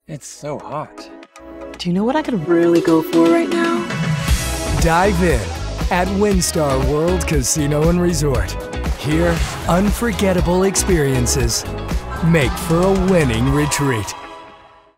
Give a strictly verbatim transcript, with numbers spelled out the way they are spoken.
It's so hot. Do you know what I could really go for right now? Dive in at WinStar World Casino and Resort. Here, unforgettable experiences make for a winning retreat.